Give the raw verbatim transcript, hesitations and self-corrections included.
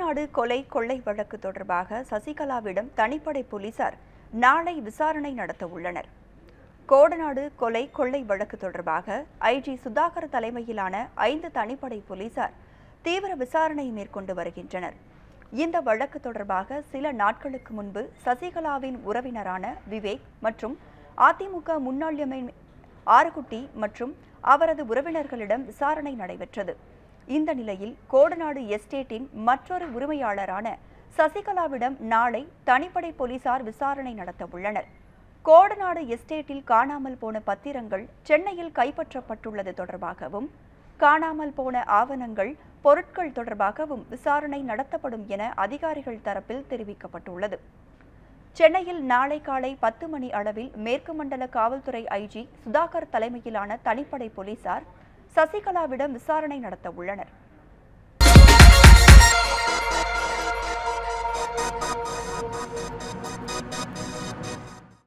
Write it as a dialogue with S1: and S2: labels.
S1: கோடநாடு கொலை கொள்ளை வழக்கு தொடர்பாக சசிகலாவிடம் தனிப்படை போலீசார் நாளை விசாரணை நடத்த உள்ளனர். கோடநாடு கொலை கொள்ளை வழக்கு தொடர்பாக ஐஜி சுதாகர் தலைமையிலான ஐந்து தனிப்படை போலீசார் தீவிர விசாரணை மேற்கொண்டு வருகின்றனர். இந்த வழக்கு தொடர்பாக சில நாட்களுக்கு முன்பு சசிகலாவின் உறவினரான விவேக் மற்றும் அதிமுக முன்னாள் எம்எல்ஏ ஆறுகுட்டி மற்றும் அவரது உறவினர்களிடம் விசாரணை நடைபெற்றது. இந்த நிலையில் கோடநாடு எஸ்டேட்டின் மற்றொரு உரிமையாளரான சசிகலாவிடம் நாளை தனிப்படை போலீசார் விசாரணை நடத்த உள்ளனர். கோடநாடு எஸ்டேட்டில் காணாமல் போன பத்திரங்கள் சென்னையில் கைப்பற்றப்பட்டுள்ளது தொடர்பாகவும் காணாமல் போன ஆவணங்கள் பொருட்கள் தொடர்பாகவும் விசாரணை நடத்தப்படும் என அதிகாரிகள் தரப்பில் தெரிவிக்கப்பட்டுள்ளது. சென்னையில் நாளை காலை பத்து மணி அளவில் மேற்கு மண்டல காவல்துறை ஐஜி சுதாகர் தலைமையிலான தனிப்படை போலீசார் சசிகலாவிடம் விசாரணை நடத்த உள்ளனர்.